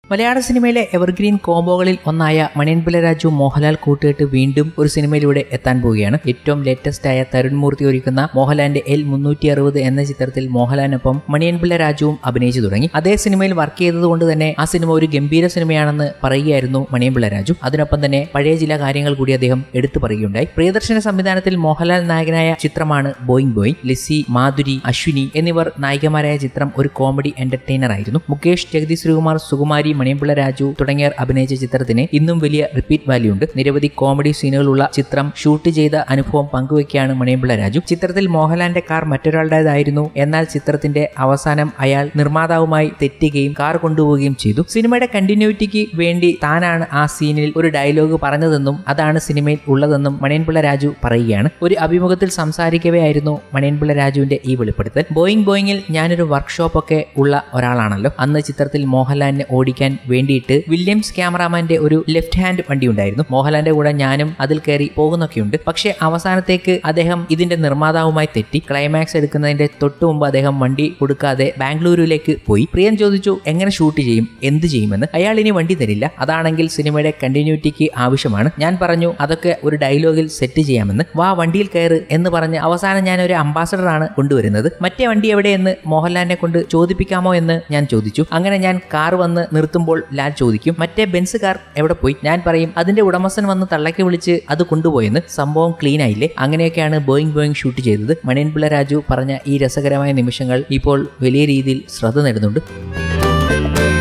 മലയാള സിനിമയിലെ എവർഗ്രീൻ കോംബോകളിൽ ഒന്നായ മണിയൻപിള്ള രാജു മോഹൻലാൽ കൂട്ടുകെട്ട് വീണ്ടും ഒരു സിനിമയിലൂടെ എത്താൻ പോവുകയാണ്. ഏറ്റവും ലേറ്റസ്റ്റ് ആയ തരുൺ മൂർത്തി ഒരുക്കുന്ന മോഹൻലാലിന്റെ L360 എന്ന ചിത്രത്തിൽ മോഹൻലാലിനൊപ്പം മണിയൻപിള്ള രാജുവും അഭിനയിച്ചു തുടങ്ങി. അതേ സിനിമയിൽ വർക്ക് ചെയ്തതുകൊണ്ട് തന്നെ ആ സിനിമ ഒരു ഗംഭീര സിനിമയാണെന്ന് പറയുകയായിരുന്നു മണിയൻപിള്ള രാജു. അതിനൊപ്പം തന്നെ പഴയ ചില കാര്യങ്ങൾ കൂടി അദ്ദേഹം എടുത്തു പറയുകയുണ്ടായി. പ്രിയദർശന സംവിധാനത്തിൽ മോഹൻലാൽ നായകനായ ചിത്രമാണ് ബോയിങ് ബോയിങ്. ലിസി, മാധുരി, അശ്വിനി എന്നിവർ നായികമാരായ ചിത്രം ഒരു കോമഡി എന്റർടൈനർ ആയിരുന്നു. മുകേഷ്, ജഗദീഷ് ശ്രീകുമാർ, സുകുമാരി, മണിയൻപിള്ള രാജു തുടങ്ങിയവർ അഭിനയിച്ച ചിത്രത്തിന് ഇന്നും വലിയ റിപ്പീറ്റ് വാല്യൂ ഉണ്ട്. നിരവധി കോമഡി സീനുകളുള്ള ചിത്രം ഷൂട്ട് ചെയ്ത അനുഭവം പങ്കുവയ്ക്കുകയാണ് മണിയൻപിള്ള രാജു. ചിത്രത്തിൽ മോഹൻലാലിന്റെ കാർ മറ്റൊരാളുടേതായിരുന്നു. എന്നാൽ ചിത്രത്തിന്റെ അവസാനം അയാൾ നിർമ്മാതാവുമായി തെറ്റുകയും കാർ കൊണ്ടുപോവുകയും ചെയ്തു. സിനിമയുടെ കണ്ടിന്യൂറ്റിക്ക് വേണ്ടി താനാണ് ആ സീനിൽ ഒരു ഡയലോഗ് പറഞ്ഞതെന്നും അതാണ് സിനിമയിൽ ഉള്ളതെന്നും മണിയൻപിള്ള രാജു പറയുകയാണ്. ഒരു അഭിമുഖത്തിൽ സംസാരിക്കവേ ആയിരുന്നു മണിയൻപിള്ള രാജുവിന്റെ ഈ വെളിപ്പെടുത്തൽ. ബോയിങ് ബോയിങ്ങിൽ ഞാനൊരു വർക്ക്ഷോപ്പ് ഒക്കെ ഉള്ള ഒരാളാണല്ലോ. അന്ന് ചിത്രത്തിൽ മോഹൻലാലിനെ ഓടിക്കാൻ വേണ്ടിയിട്ട് വില്യംസ് ക്യാമറാമാന്റെ ഒരു ലെഫ്റ്റ് ഹാൻഡ് വണ്ടി ഉണ്ടായിരുന്നു. മോഹൻലാലിന്റെ കൂടെ ഞാനും അതിൽ കയറി പോകുന്നൊക്കെയുണ്ട്. പക്ഷേ അവസാനത്തേക്ക് അദ്ദേഹം ഇതിന്റെ നിർമ്മാതാവുമായി തെറ്റി. ക്ലൈമാക്സ് എടുക്കുന്നതിന്റെ തൊട്ടു മുമ്പ് അദ്ദേഹം വണ്ടി കൊടുക്കാതെ ബാംഗ്ലൂരിലേക്ക് പോയി. പ്രിയൻ ചോദിച്ചു എങ്ങനെ ഷൂട്ട് ചെയ്യും, എന്ത് ചെയ്യുമെന്ന്. അയാൾ ഇനി വണ്ടി തരില്ല, അതാണെങ്കിൽ സിനിമയുടെ കണ്ടിന്യൂറ്റിക്ക് ആവശ്യമാണ്. ഞാൻ പറഞ്ഞു അതൊക്കെ ഒരു ഡയലോഗിൽ സെറ്റ് ചെയ്യാമെന്ന്. വാ വണ്ടിയിൽ കയറ് എന്ന് പറഞ്ഞ് അവസാനം ഞാൻ ഒരു അംബാസഡർ ആണ് കൊണ്ടുവരുന്നത്. മറ്റേ വണ്ടി എവിടെയെന്ന് മോഹൻലാലിനെ കൊണ്ട് ചോദിപ്പിക്കാമോ എന്ന് ഞാൻ ചോദിച്ചു. അങ്ങനെ ഞാൻ കാർ വന്ന് നിർത്തുമ്പോൾ ലാൽ ചോദിക്കും മറ്റേ ബെൻസ് കാർ എവിടെ പോയി. ഞാൻ പറയും അതിന്റെ ഉടമസ്ഥൻ വന്ന് തള്ളക്കി വിളിച്ച് അത് കൊണ്ടുപോയെന്ന്. സംഭവം ക്ലീൻ ആയില്ലേ. അങ്ങനെയൊക്കെയാണ് ബോയിങ് ബോയിങ് ഷൂട്ട് ചെയ്തത്. മണിയൻപിള്ള രാജു പറഞ്ഞ ഈ രസകരമായ നിമിഷങ്ങൾ ഇപ്പോൾ വലിയ രീതിയിൽ ശ്രദ്ധ നേടുന്നുണ്ട്.